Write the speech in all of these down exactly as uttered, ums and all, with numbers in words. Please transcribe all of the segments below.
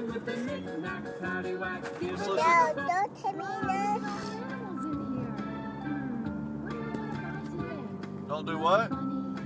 with the knick-knack, paddywhack. Give us No, a don't tell me that. Don't do what? Oh,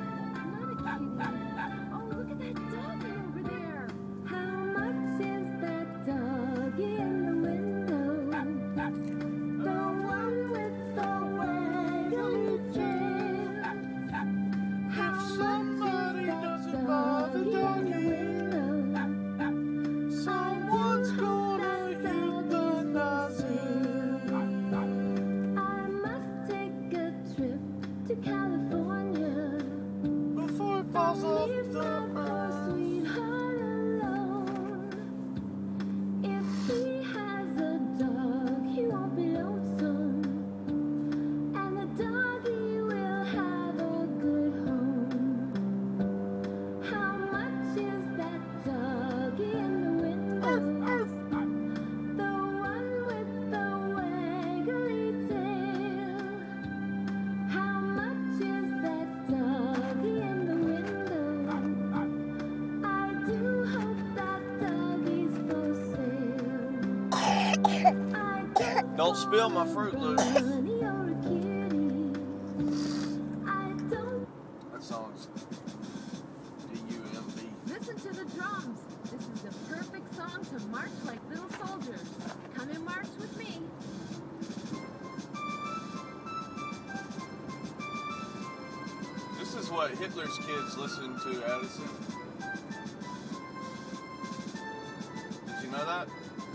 look at that doggy over there. How much is that doggy in the window? The one with the waggly tail. How much is that doggy in the window? Someone's gonna hit the nozzle. I must take a trip to California. Before it falls off Leave the my poor ground. sweetheart alone. If he has a dog, he won't be lonesome, and the doggy will have a good home. How much is that doggy in the window? The one with the waggly tail. How much is that doggy in the window? I do hope that doggy's for sale. I don't Don't spill my Fruit Loops. bunny or a kitty. I don't That song's D U M B. Listen to the drums. This is the perfect song to march like little soldiers. Come and march with me. This is what Hitler's kids listen to, Addison. Did you know that?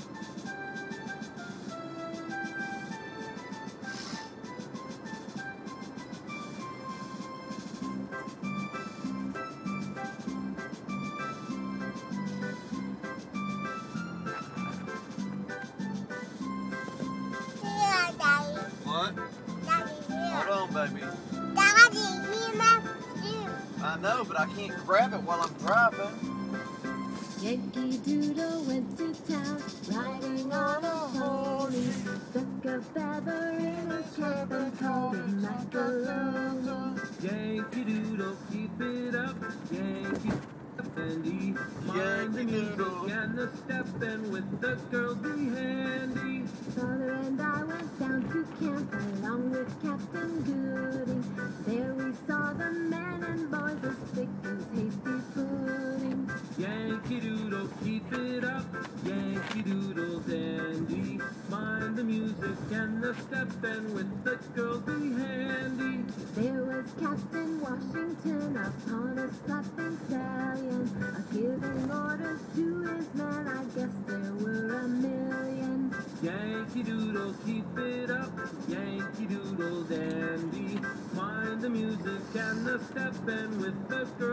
Here, Daddy. What? Daddy, here. Hold on, baby. Daddy, here, my soup. I know, but I can't grab it while I'm driving. Yankee Doodle went to town, riding on a pony. Stuck a feather in his cap and called it macaroni. Yankee Doodle, keep it up. Yankee Dandy. Mind the Yankee music Doodle. and the steppin' with the girls be handy. Father and I went down to camp along with Captain Gooding. There we saw the men and boys as thick as hasty pudding. Yankee Doodle, keep it up. Yankee Doodle Dandy. Mind the music and the steppin' with the girls be handy. There was Captain Washington upon a strapping stallion, a giving orders to his men. I guess there were a million. Yankee Doodle, keep it up. Yankee Doodle Dandy. Mind the music and the steppin' with the girls.